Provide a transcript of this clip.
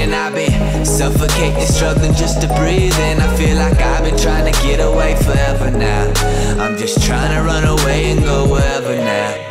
And I've been suffocating, struggling just to breathe. And I feel like I've been trying to get away forever now. I'm just trying to run away and go wherever now.